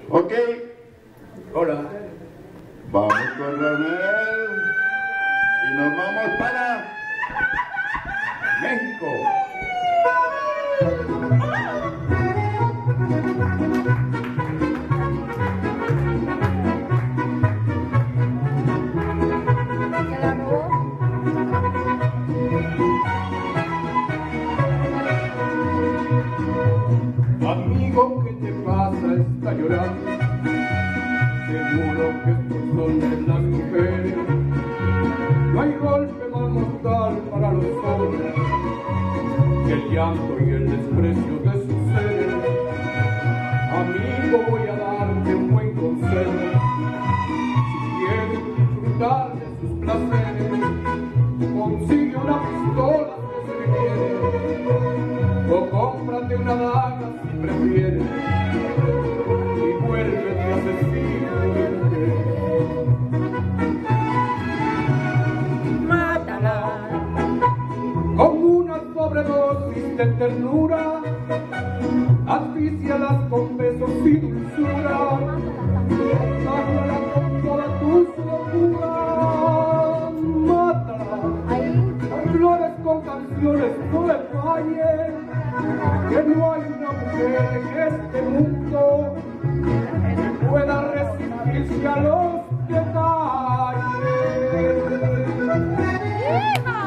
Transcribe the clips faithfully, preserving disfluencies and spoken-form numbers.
Ok. Hola. Vamos con Ronel. Y nos vamos para México. ¿Se la robó? Amigo, ¿qué te pasa? Está llorando. Seguro que estos son de las mujeres. No hay golpe más mortal para los hombres que el llanto y el desprecio de sus seres. Amigo, voy a darte un buen consejo. Si quieres disfrutar de sus placeres, consigue una pistola si se quiere, o cómprate una daga si prefieres, y vuélvete asesino de mujeres. Mátala. Con una sobredosis de ternura, asfícialas con besos y dulzura, mátala con toda tu locura, mátala. Ahí. Flores con canciones, no le falles, que no hay una mujer en este mundo que pueda resistirse a los detalles. ¡Viva!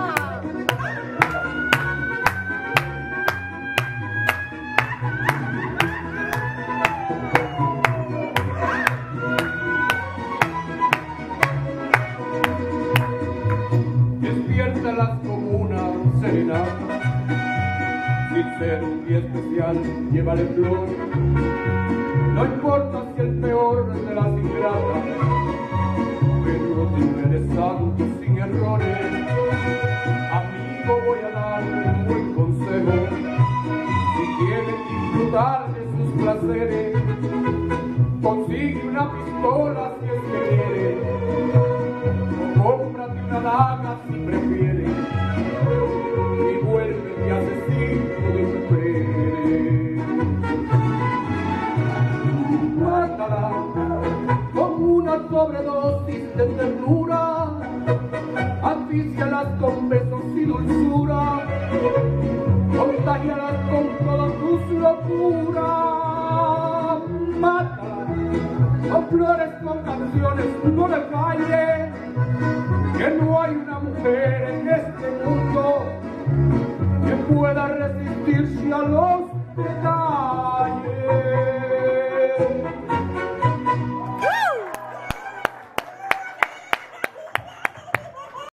Despiértalas como una serenata, sin ser un día especial, llévale flor. No importa si el peor de las ingratas, pero interesante sin errores. Amigo, voy a darle un buen consejo. Si quieres disfrutar de sus placeres, consigue una pistola si es que quieres, o cómprate una daga si prefieres, y vuélvete asesino de mujeres. Mátala con una sobredosis de ternura, asfícialas con besos y dulzura, contágialas con todas tus locuras. Mátala con flores, con canciones, no le falles, que no hay una mujer en este mundo que pueda resistirse a los detalles.